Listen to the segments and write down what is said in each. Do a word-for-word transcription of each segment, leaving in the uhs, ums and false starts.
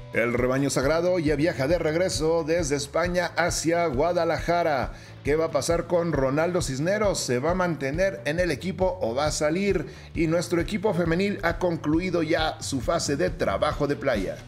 El rebaño sagrado ya viaja de regreso desde España hacia Guadalajara. ¿Qué va a pasar con Ronaldo Cisneros? ¿Se va a mantener en el equipo o va a salir? Y nuestro equipo femenil ha concluido ya su fase de trabajo de playa.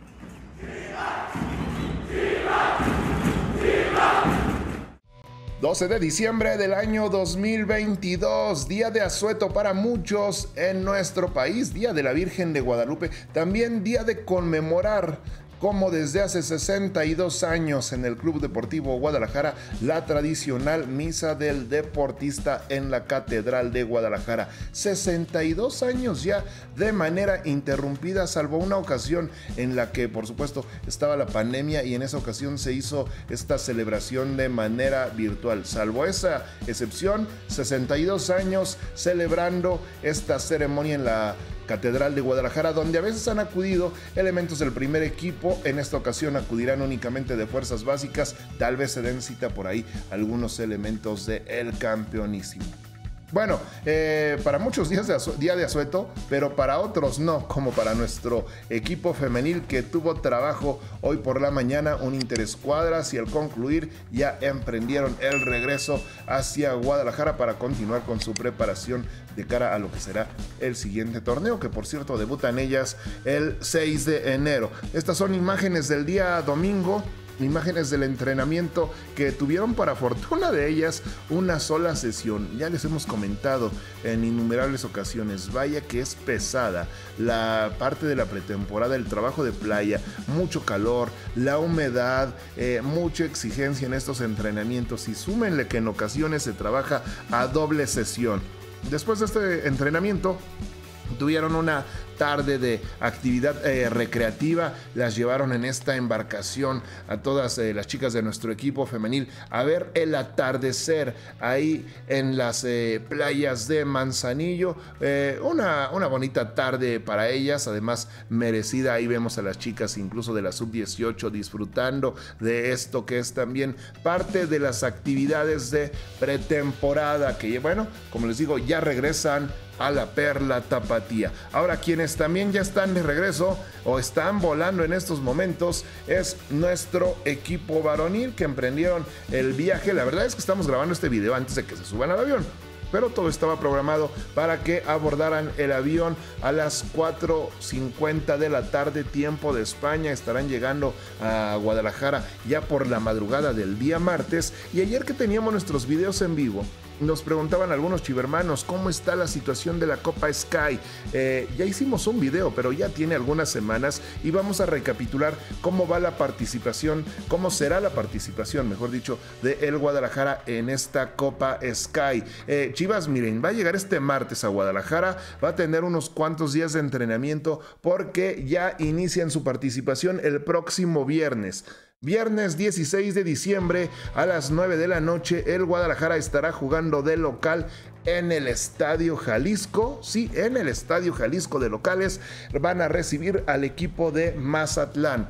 doce de diciembre del año dos mil veintidós, día de asueto para muchos en nuestro país, día de la Virgen de Guadalupe, también día de conmemorar como desde hace sesenta y dos años en el Club Deportivo Guadalajara, la tradicional misa del deportista en la Catedral de Guadalajara. sesenta y dos años ya de manera interrumpida, salvo una ocasión en la que, por supuesto, estaba la pandemia y en esa ocasión se hizo esta celebración de manera virtual. Salvo esa excepción, sesenta y dos años celebrando esta ceremonia en la Catedral de Guadalajara, donde a veces han acudido elementos del primer equipo. En esta ocasión acudirán únicamente de fuerzas básicas, tal vez se den cita por ahí algunos elementos del campeonísimo. Bueno, eh, para muchos días de asu- día de asueto, pero para otros no, como para nuestro equipo femenil que tuvo trabajo hoy por la mañana, un interescuadras, y al concluir ya emprendieron el regreso hacia Guadalajara para continuar con su preparación de cara a lo que será el siguiente torneo, que por cierto debutan ellas el seis de enero. Estas son imágenes del día domingo, imágenes del entrenamiento que tuvieron, para fortuna de ellas, una sola sesión. Ya les hemos comentado en innumerables ocasiones, vaya que es pesada la parte de la pretemporada, el trabajo de playa, mucho calor, la humedad, eh, mucha exigencia en estos entrenamientos, y súmenle que en ocasiones se trabaja a doble sesión. Después de este entrenamiento tuvieron una tarde de actividad eh, recreativa, las llevaron en esta embarcación a todas eh, las chicas de nuestro equipo femenil a ver el atardecer ahí en las eh, playas de Manzanillo. Eh, una, una bonita tarde para ellas, además merecida. Ahí vemos a las chicas incluso de la sub dieciocho disfrutando de esto que es también parte de las actividades de pretemporada, que bueno, como les digo, ya regresan a la Perla Tapatía. Ahora, quienes también ya están de regreso o están volando en estos momentos es nuestro equipo varonil, que emprendieron el viaje. La verdad es que estamos grabando este video antes de que se suban al avión, pero todo estaba programado para que abordaran el avión a las cuatro cincuenta de la tarde, tiempo de España. Estarán llegando a Guadalajara ya por la madrugada del día martes. Y ayer que teníamos nuestros videos en vivo, nos preguntaban algunos chivermanos cómo está la situación de la Copa Sky. Eh, ya hicimos un video, pero ya tiene algunas semanas, y vamos a recapitular cómo va la participación, cómo será la participación, mejor dicho, de el Guadalajara en esta Copa Sky. Eh, Chivas, miren, va a llegar este martes a Guadalajara, va a tener unos cuantos días de entrenamiento porque ya inician su participación el próximo viernes. Viernes dieciséis de diciembre a las nueve de la noche, el Guadalajara estará jugando de local en el Estadio Jalisco. Sí, en el Estadio Jalisco de locales van a recibir al equipo de Mazatlán.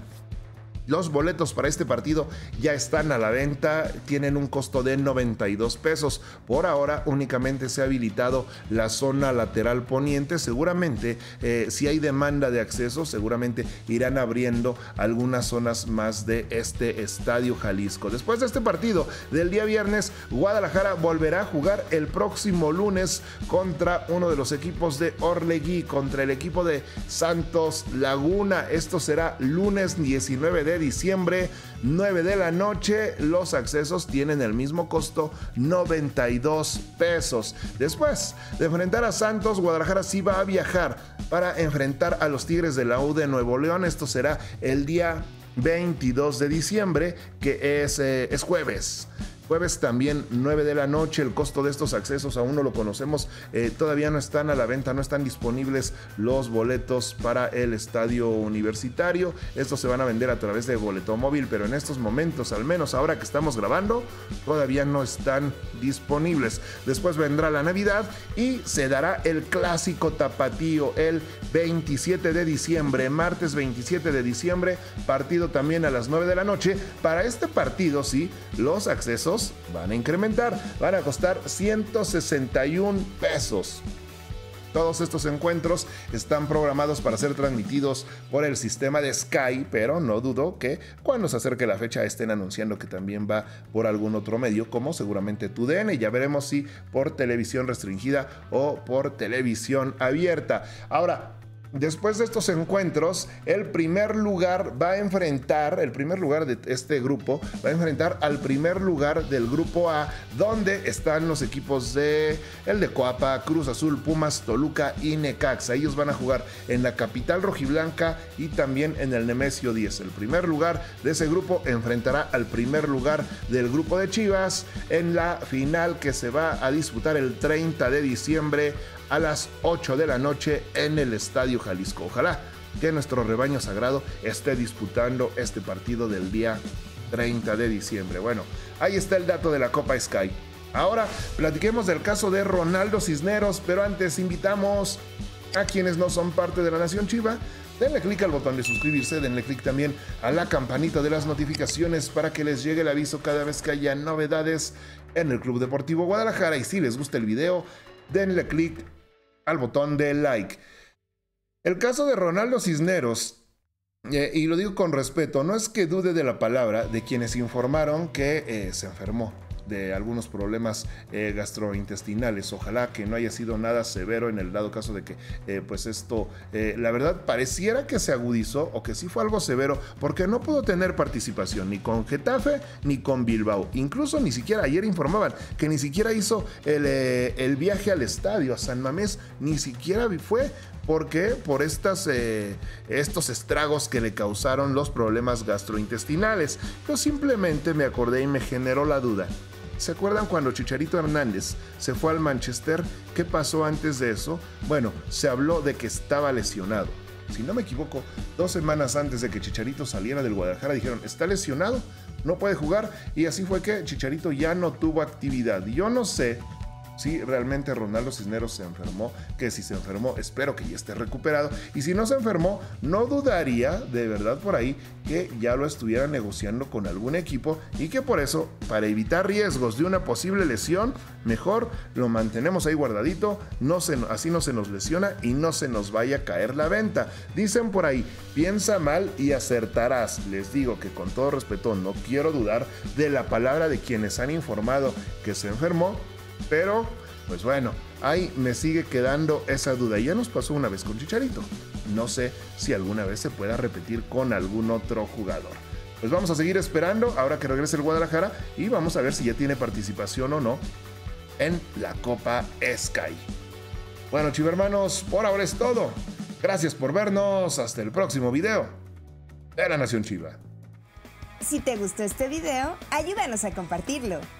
Los boletos para este partido ya están a la venta, tienen un costo de noventa y dos pesos. Por ahora únicamente se ha habilitado la zona lateral poniente. Seguramente, eh, si hay demanda de acceso, seguramente irán abriendo algunas zonas más de este Estadio Jalisco. Después de este partido del día viernes, Guadalajara volverá a jugar el próximo lunes contra uno de los equipos de Orlegui, contra el equipo de Santos Laguna. Esto será lunes diecinueve de diciembre, nueve de la noche. Los accesos tienen el mismo costo, noventa y dos pesos. Después de enfrentar a Santos, Guadalajara sí va a viajar para enfrentar a los Tigres de la U de Nuevo León. Esto será el día veintidós de diciembre, que es, eh, es jueves. Jueves también, nueve de la noche. El costo de estos accesos aún no lo conocemos. Eh, todavía no están a la venta, no están disponibles los boletos para el estadio universitario. Estos se van a vender a través de boleto móvil, pero en estos momentos, al menos ahora que estamos grabando, todavía no están disponibles. Después vendrá la Navidad y se dará el clásico tapatío el veintisiete de diciembre, martes veintisiete de diciembre, partido también a las nueve de la noche. Para este partido, sí, los accesos van a incrementar, van a costar ciento sesenta y un pesos. Todos estos encuentros están programados para ser transmitidos por el sistema de Sky, pero no dudo que cuando se acerque la fecha estén anunciando que también va por algún otro medio, como seguramente T U D N. Ya veremos si por televisión restringida o por televisión abierta. Ahora, después de estos encuentros, el primer lugar va a enfrentar, el primer lugar de este grupo va a enfrentar al primer lugar del grupo A, donde están los equipos de el de Coapa, Cruz Azul, Pumas, Toluca y Necaxa. Ellos van a jugar en la capital rojiblanca y también en el Nemesio diez. El primer lugar de ese grupo enfrentará al primer lugar del grupo de Chivas en la final que se va a disputar el treinta de diciembre a las ocho de la noche en el Estadio Jalisco. Ojalá que nuestro rebaño sagrado esté disputando este partido del día treinta de diciembre. Bueno, ahí está el dato de la Copa Sky. Ahora platiquemos del caso de Ronaldo Cisneros, pero antes invitamos a quienes no son parte de la Nación Chiva. Denle clic al botón de suscribirse, denle clic también a la campanita de las notificaciones para que les llegue el aviso cada vez que haya novedades en el Club Deportivo Guadalajara. Y si les gusta el video, denle clic al botón de like. El caso de Ronaldo Cisneros, eh, y lo digo con respeto, no es que dude de la palabra de quienes informaron que eh, se enfermó de algunos problemas eh, gastrointestinales. Ojalá que no haya sido nada severo en el dado caso de que eh, pues esto, eh, la verdad, pareciera que se agudizó o que sí fue algo severo, porque no pudo tener participación ni con Getafe ni con Bilbao. Incluso ni siquiera, ayer informaban que ni siquiera hizo el, eh, el viaje al estadio, a San Mamés, ni siquiera fue. ¿Por qué? Por estas, eh, estos estragos que le causaron los problemas gastrointestinales. Yo simplemente me acordé y me generó la duda. ¿Se acuerdan cuando Chicharito Hernández se fue al Manchester? ¿Qué pasó antes de eso? Bueno, se habló de que estaba lesionado. Si no me equivoco, dos semanas antes de que Chicharito saliera del Guadalajara dijeron, está lesionado, no puede jugar. Y así fue que Chicharito ya no tuvo actividad. Yo no sé si realmente Ronaldo Cisneros se enfermó, que si se enfermó espero que ya esté recuperado, y si no se enfermó no dudaría de verdad por ahí que ya lo estuviera negociando con algún equipo y que por eso, para evitar riesgos de una posible lesión, mejor lo mantenemos ahí guardadito, no se, así no se nos lesiona y no se nos vaya a caer la venta. Dicen por ahí, piensa mal y acertarás. Les digo que con todo respeto no quiero dudar de la palabra de quienes han informado que se enfermó, pero, pues bueno, ahí me sigue quedando esa duda. Ya nos pasó una vez con Chicharito. No sé si alguna vez se pueda repetir con algún otro jugador. Pues vamos a seguir esperando ahora que regrese el Guadalajara y vamos a ver si ya tiene participación o no en la Copa Sky. Bueno, chivermanos, por ahora es todo. Gracias por vernos. Hasta el próximo video de La Nación Chiva. Si te gustó este video, ayúdanos a compartirlo.